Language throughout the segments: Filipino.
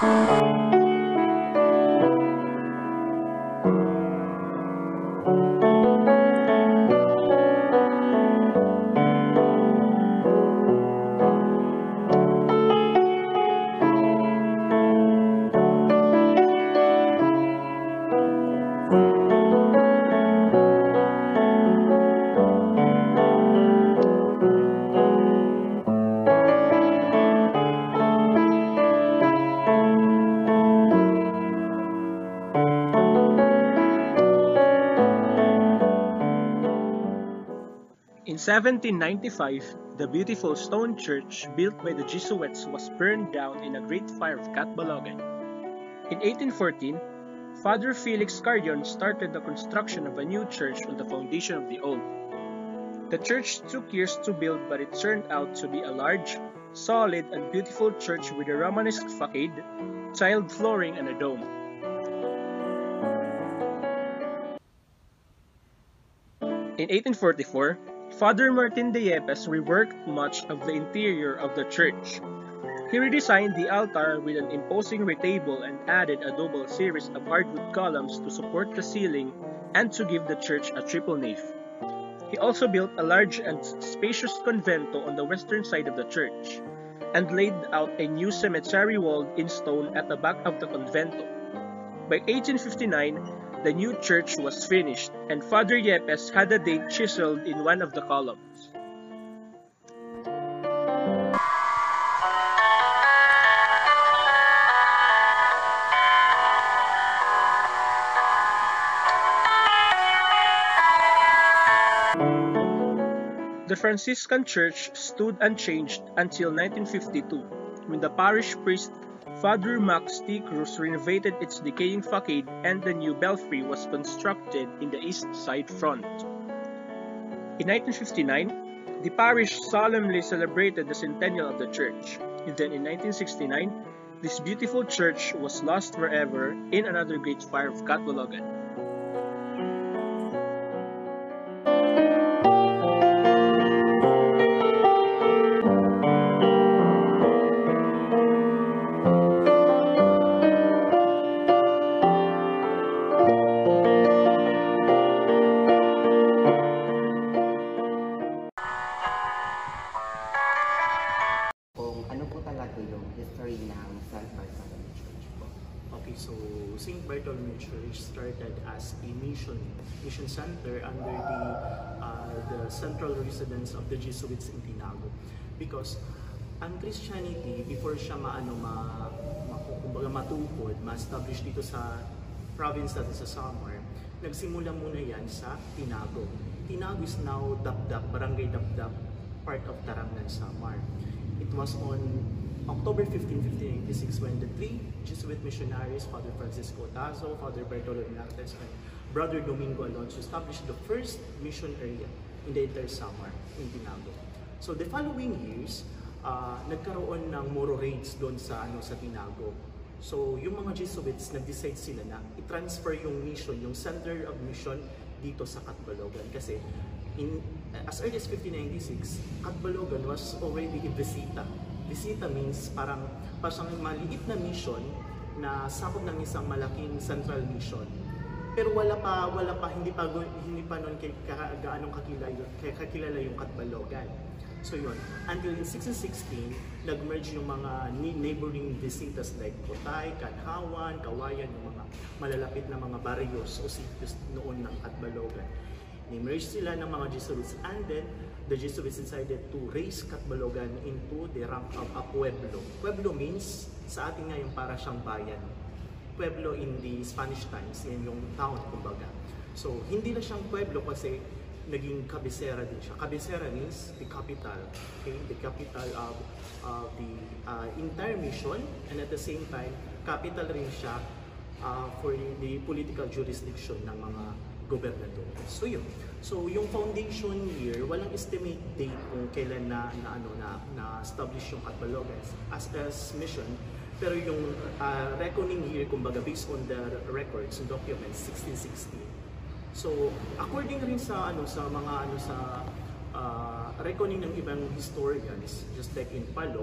In 1795, the beautiful stone church built by the Jesuits was burned down in a great fire of Catbalogan. In 1814, Father Felix Carrion started the construction of a new church on the foundation of the old. The church took years to build, but it turned out to be a large, solid, and beautiful church with a Romanesque facade, tiled flooring, and a dome. In 1844, Father Martin de Yepes reworked much of the interior of the church. He redesigned the altar with an imposing retable and added a double series of hardwood columns to support the ceiling and to give the church a triple nave. He also built a large and spacious convento on the western side of the church, and laid out a new cemetery wall in stone at the back of the convento. By 1859, the new church was finished, and Father Yepes had a date chiseled in one of the columns. The Franciscan Church stood unchanged until 1952, when the parish priest Father Max T. Cruz renovated its decaying facade and the new belfry was constructed in the east side front. In 1959, the parish solemnly celebrated the centennial of the church, and then in 1969, this beautiful church was lost forever in another great fire of Catbalogan. So St. Bartholomew Church started as a mission center under the central residence of the Jesuits in Tinago. Because ang Christianity, before siya matukod, ma-establish dito sa province natin sa Samar, nagsimula muna yan sa Tinago. Tinago is now Dapdap, Barangay Dapdap, part of Tarangnan, Samar. It was on October 15, 1586, when the three Jesuit missionaries, Father Francisco Tazo, Father Bartolome Nartes, and Brother Domingo Alonso, established the first mission area in the entire Samar in Tinago. So the following years, nagkaroon ng Moro raids doon sa Tinago. So yung mga Jesuits, nag-decide sila na i-transfer yung mission, yung center of mission dito sa Catbalogan. Kasi as early as 1596, Catbalogan was already a visita. Visita means parang maliit na mission na sakop ng isang malaking central mission. Pero hindi pa noon gaano kakilala yung Catbalogan. So yun, until in 1616, nag-merge yung mga neighboring visitas like Kotay, Kanhawan, Kawayan, yung mga malalapit na mga barrios o cities noon ng Catbalogan. Ni-merge sila ng mga Jesuits, and then the Jesuits decided to raise Catbalogan into the rank of a pueblo. Pueblo means, sa atin ngayon para siyang bayan. Pueblo in the Spanish times, yan yung town kumbaga. So hindi na siyang pueblo kasi naging kabisera din siya. Kabisera means the capital, okay? The capital of the entire mission, and at the same time, capital rin siya for the political jurisdiction ng mga gobernador. So yun. So yung foundation year, walang estimate date kung kailan na establish yung Catbalogan as mission. Pero yung reckoning year, kumbaga based on the records and documents, 1660. So according rin sa reckoning ng ibang historians, just like in Palo,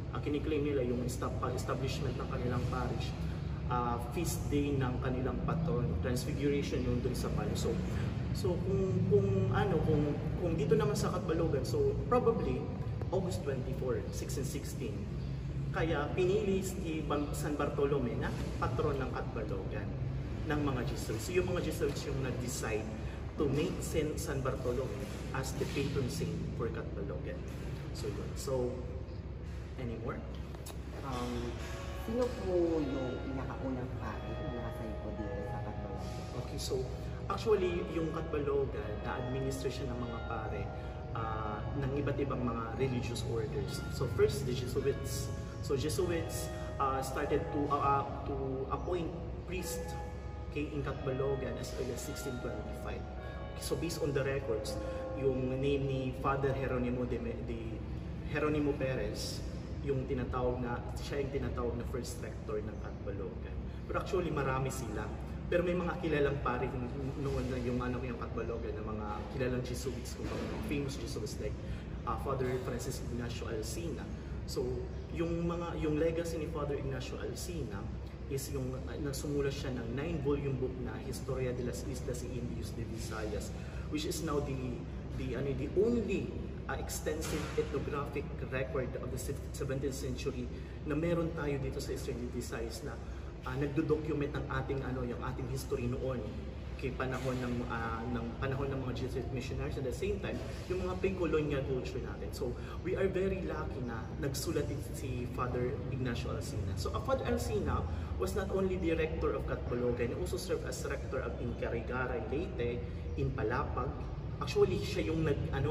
kiniklaim nila yung establishment ng kanilang parish, feast day ng kanilang patron, Transfiguration yung dun sa Palo. So kung dito naman sa Catbalogan, so probably August 24, 1616. Kaya pinili si San Bartolome na patron ng Catbalogan ng mga Jesuits. So yung mga Jesuits yung nag-decide to make Saint San Bartolome as the patron saint for Catbalogan. So yun. So, anymore? Sino po yung pinakaunang pari na nakasay po dito sa Catbalogan? Okay, so actually yung Catbalogan, na-administer siya ng mga pare ng iba't ibang mga religious orders. So first, the Jesuits. So Jesuits started to appoint priests, okay, in Catbalogan as early as 1625. Okay, so based on the records, yung name ni Father Jeronimo Jeronimo Perez, siya yung tinatawag na first rector ng Catbalogan. Pero actually marami sila. Pero may mga kilalang pari noon na yung Catbalogan, na mga kilalang Jesuits, kung mga famous Jesuits like Father Francis Ignacio Alcina. So yung legacy ni Father Ignacio Alcina is yung nagsumula siya ng 9-volume book na Historia de las Islas y Indios de Visayas, which is now the only extensive ethnographic record of the 17th century na meron tayo dito sa Eastern Visayas na nagdo-document ng yung ating history noon kay panahon ng mga Jesuit missionaries, at the same time yung mga pre-colonial culture natin. So we are very lucky na nagsulat si Father Ignacio Alcina. So Father Alcina was not only the rector of Catbalogan, he also served as rector of Incarigara, Leyte, in Palapag. Actually siya yung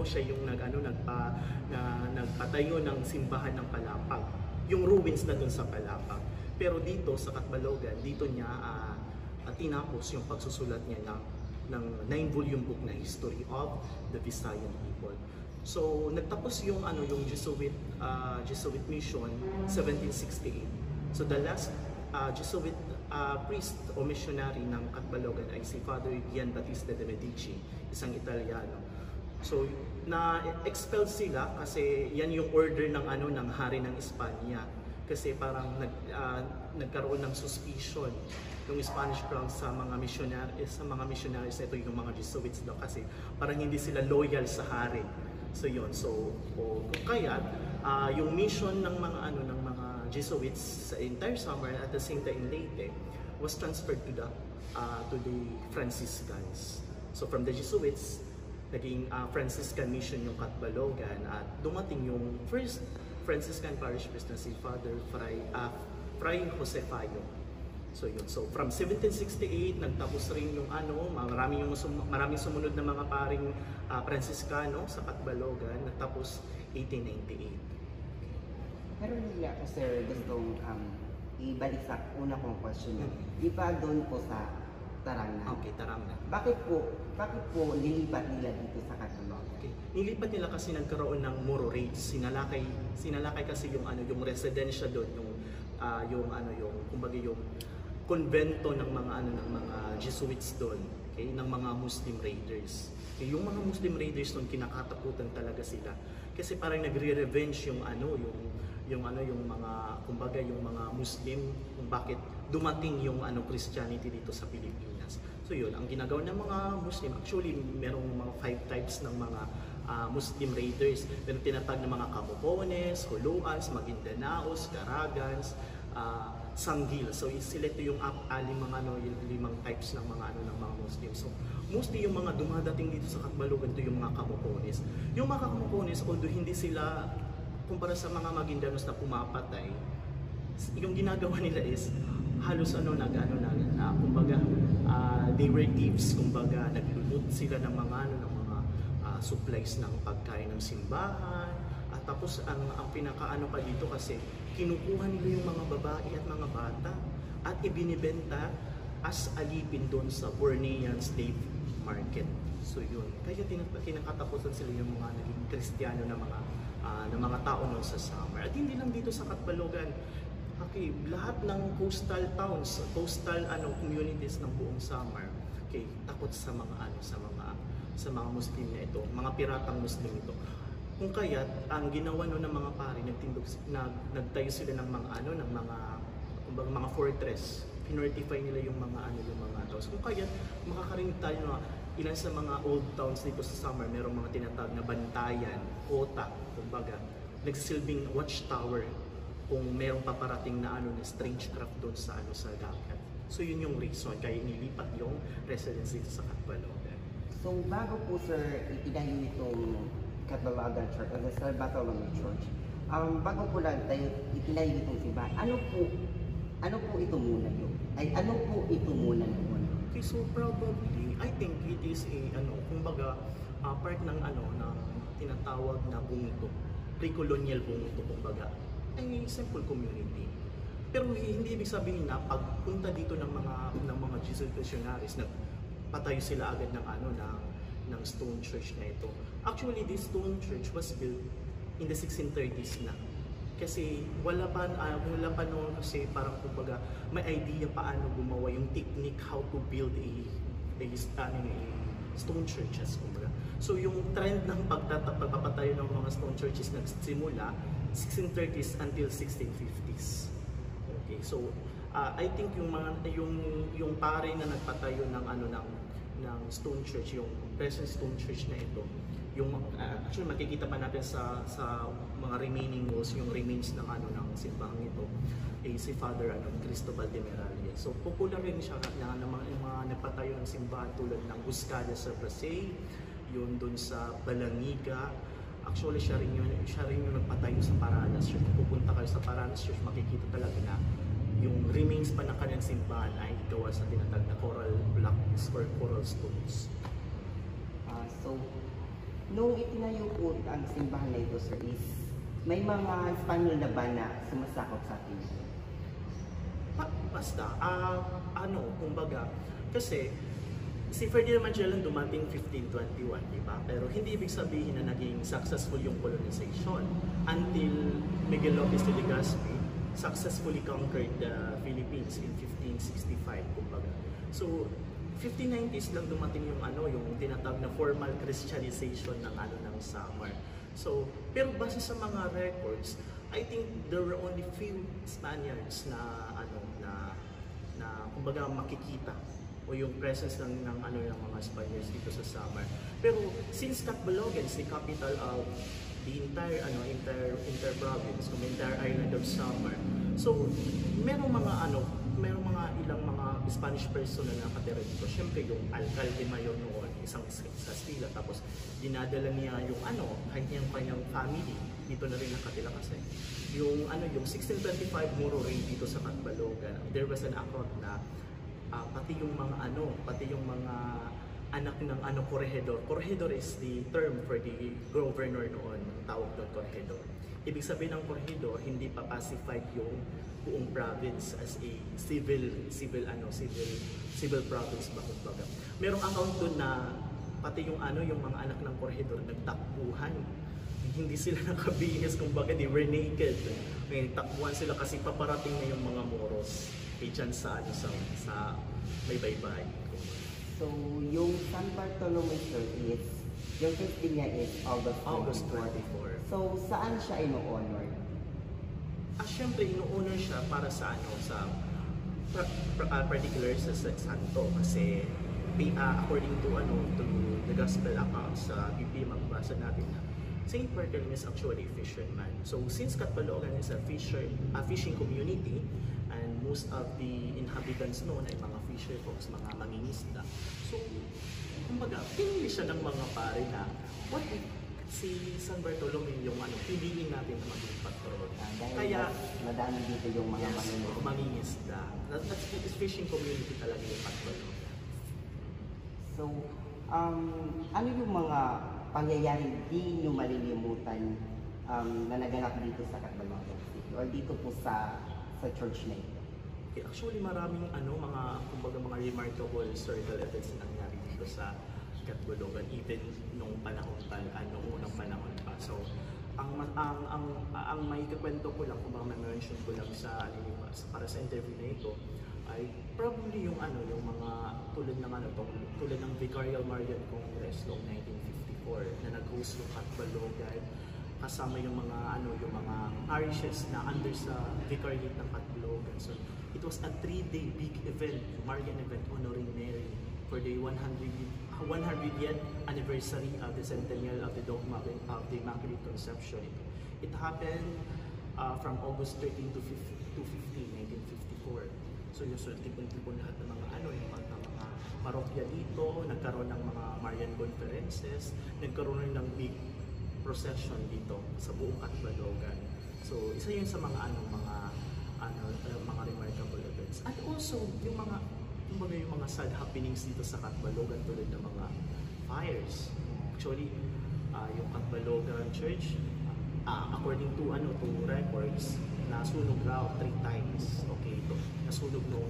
nagpatayo ng simbahan ng Palapag, yung ruins na dun sa Palapag. Pero dito sa Catbalogan, dito niya tinapos yung pagsusulat niya ng 9-volume book na History of the Visayan People. So nagtapos yung Jesuit mission 1768. So the last Jesuit priest o missionary ng Catbalogan ay si Father Gian Battista de Medici, isang Italiano. So na-expel sila kasi yan yung order ng hari ng Espanya, kasi parang nagkaroon ng suspicion yung Spanish Crown sa mga missionaries ito, yung mga Jesuits daw, kasi parang hindi sila loyal sa hari. So yun, kaya yung mission ng mga Jesuits sa entire summer, at the same time in Leyte, was transferred to the Franciscans. So from the Jesuits, naging Franciscan mission yung Catbalogan, at dumating yung first Franciscan parish priest na si Father Fray Jose Fayo. So yun. So from 1768 nagtapos rin yung maraming sumunod na mga paring Franciscano sa Catbalogan, nagtapos 1898. Pero hindi ako, sir, gustong ibalik sa una kong question. Di ba doon po sa Tarangnan? Okay, Tarangnan. Bakit po nilipat nila dito sa Catbalogan? Okay. Nilipat nila kasi nagkaroon ng Moro raids. Sinalakay kasi yung residensya doon, yung konbento ng mga Jesuits doon, okay, ng mga Muslim raiders. Okay, yung mga Muslim raiders doon, kinakatakutan talaga sila kasi parang nagre-revenge yung mga Muslim kung bakit dumating yung Christianity dito sa Pilipinas. So yun, ang ginagawa ng mga Muslim, actually merong mga 5 types ng mga Muslim raiders. Meron tinatag ng mga Camopones, Huluans, Magindanaos, Caragans, Sanggil. So sila ito yung limang types ng mga Muslim. So mostly yung mga dumadating dito sa Catbalogan, ito yung mga Camopones. Yung mga Camopones, although hindi sila kumpara sa mga Maguindanos na pumapatay, yung ginagawa nila is halos kumbaga they were thieves, kumbaga naglulot sila ng mga supplies ng pagkain ng simbahan. At tapos ang pinakaano pa dito kasi kinukuha nila yung mga babae at mga bata at ibinibenta as alipin doon sa Bornean slave market. So yun, kaya kinakatapusan sila yung mga naging Kristiyano na mga tao noon sa Samar. At hindi lang dito sa Catbalogan. Okay, lahat ng coastal towns, communities ng buong Samar, okay, takot sa mga Muslim na ito, mga piratang Muslim ito. Kung kaya't ang ginawa no ng mga pari, nagtayo sila ng mga ng mga kumbaga mga fortress. Pinortify nila yung mga yung mga towns. Kung kaya't makakarinig tayo na ilan sa mga old towns dito sa Samar, merong mga tinatawag na bantayan, kota, kumbaga, nagsisilbing watchtower kung merong paparating na na strange craft doon sa sa dagat. So yun yung reason kaya nilipat yung residence dito sa Catbalogan. So bago po sir itinayo itong Catbalogan Church o the San Bartolome Church, bago po lang tayo itinayo itong simbahan, ano po ito muna yun? Ay ano po ito muna noon? Okay, so probably I think it is a kumbaga part ng ng tinatawag na bumuto, pre-colonial bumuto, kumbaga ay simple community. Pero hindi ibig sabihin na pagpunta dito ng mga Jesuit missionaries na patayo sila agad ng ng stone church na ito. Actually, this stone church was built in the 1630s na. Kasi wala pa noon kasi parang kumbaga may idea paano gumawa yung technique how to build a stone churches, kumbaga. So yung trend ng pagpapatayo ng mga stone churches nagsimula 1630s until 1650s. Okay, so I think yung pare na nagpatayo ng ng stone church, yung present stone church na ito, yung actually makikita pa natin sa mga remaining walls, yung remains ng ng simbahan ito, si Father Cristobal de Meralle. So popular rin siya ng mga nagpatayo ng simbahan tulad ng Buscada sa Pasay, yun dun sa Balangiga. Actually siya rin yung nagpatayo sa Paranas Church. Kung pupunta kayo sa Paranas Church, makikita talaga na yung remains pa ng kanyang simbahan ay gawa sa tinatag na coral blocks or coral stones. So, nung itinayo po ang simbahan na ito, sir, is may mga Espanyol na ba na sumasakop sa atin? Basta, kumbaga, kasi si Ferdinand Magellan dumating 1521, di ba? Pero hindi ibig sabihin na naging successful yung colonization until Miguel Lopez de Legazpi successfully conquered the Philippines in 1565, kumbaga. So, 1590s lang dumating yung yung tinatawag na formal Christianization ng ng Samar. So, pero base sa mga records, I think there were only few Spaniards na kumbaga makikita o yung presence ng mga Spaniards dito sa Samar. Pero since Catbalogan is the capital of the entire province, the entire island of Samar. So, merong mga ilang mga Spanish person na nakatira dito. Siyempre yung alcalde mayor noon, isang Castilla, tapos dinadala niya yung kanyang family dito na rin nakatira kasi. Yung 1625 Moro Raid dito sa Catbalogan, there was an account na pati yung mga anak ng corregidor. Corregidor is the term for the governor noon, tawag doon corregidor. Ibig sabihin ng corregidor, hindi pa pacified yung buong province as a civil province ba kumbaga. Merong account doon na pati yung mga anak ng corregidor nagtakbuhan. Hindi sila nakabihis, kumbaga they were naked. May takbuhan sila kasi paparating na yung mga Moros dyan sa may baybay. So, yung San Bartolome Church is, yung birthday niya is August 24. So, saan siya ino-honor? Siyempre, ino-honor siya para sa particular sa Santo. Kasi, according to the Gospel accounts sa Biblia, magbasa natin na St. Bartolome is actually a fisherman. So, since Catbalogan is a fishing community, and most of the inhabitants noon ay mga fisher folks, mga mangingisda. So, kumbaga, pinili siya ng mga pare na, what if si San Bartolome yung piliin natin na maging patron? Kaya, madami dito yung mga mangingisda. That's fishing community talaga yung Catbalogan. So, ano yung mga pangyayari di nyo malilimutan na naganap dito sa Catbalogan City or dito po sa church na ito? Actually, maraming mga remarkable historical events na nangyari dito sa Catbalogan even nung unang panahon pa. So, ang may kukwento ko lang, kung baka may mention ko lang para sa interview na ito, ay probably yung yung mga tulad ng Vicarial Marian Congress noong 1954 na nag-host ng Catbalogan, kasama yung mga parishes na under sa vicariate ng Catbalogan. So it was a 3-day big event, Marian event honoring Mary for the 100th anniversary of the centennial of the dogma of the Immaculate Conception. It happened from August 13 to 15, 1954. So yung tipon-tipon lahat ng mga yung mga parokya dito, nagkaroon ng mga Marian conferences, nagkaroon rin ng big procession dito sa buong Catbalogan. So isa yun sa mga mga remarkable events. At also yung mga sad happenings dito sa Catbalogan tulad ng mga fires. Actually, yung Catbalogan Church, according to records, nasunog raw 3 times. Okay, ito. Nasunog noong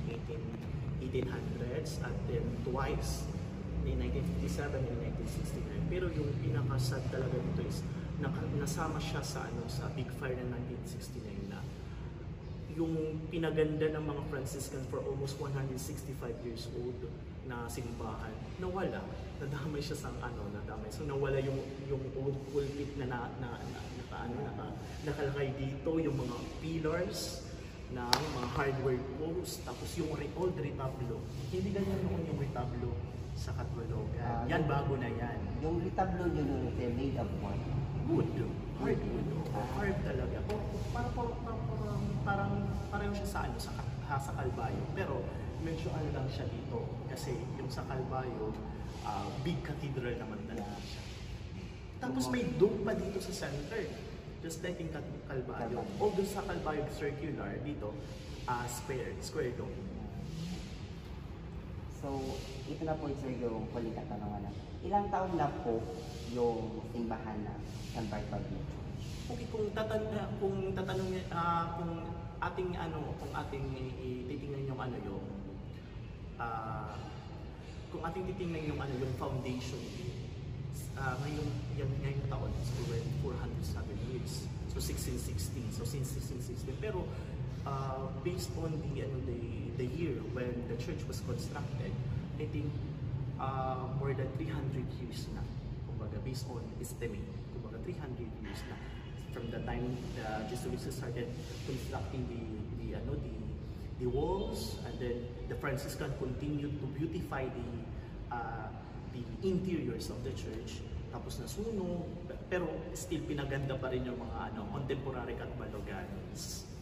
1800s at then twice in 1957 and 1969. Pero yung pinaka-sad talaga dito is nasama siya sa big fire ng 1969 na yung pinaganda ng mga Franciscan for almost 165 years old na simbahan, nawala. Nadamay siya sa nadamay. So nawala yung old pulpit na nakalagay dito, yung mga pillars na mga hardware posts, tapos yung old retablo. Hindi ganyan noon yung retablo sa Catbalogan. Yan bago na yan. Yung retablo nyo nung made of what? Wood. Hardwood. Hard talaga. Parang siya sa Calvayo. Pero medyo lang siya dito. Kasi yung sa Calvayo, big cathedral naman talaga siya. Tapos may dome pa dito sa center. Just like in Calvario. Although sa Calvario circular, dito, square dome. So, ito na po sir yung huling katanungan. Ilang taon na po yung simbahan na San Bartolome Church? Okay, kung ating titingnan yung kung ating titingnan yung yung foundation, ngayong taon is already 407 years. So 1616. So since 1616. Pero based on the year when the church was constructed, I think more than 300 years na. Kumbaga based on estimate, kumbaga 300 years na from the time the Jesuits started constructing the walls, and then the Franciscan continued to beautify the interiors of the church. Tapos nasunog, pero still pinaganda pa rin yung mga contemporary Catbalogans.